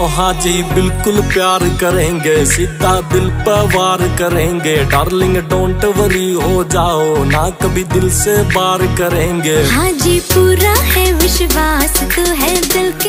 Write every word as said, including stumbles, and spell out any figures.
ओ हाँ जी बिल्कुल प्यार करेंगे, सीधा दिल पर वार करेंगे। डार्लिंग डोंट वरी हो जाओ ना, कभी दिल से बार करेंगे। हाँ जी पूरा है विश्वास, तो है दिल के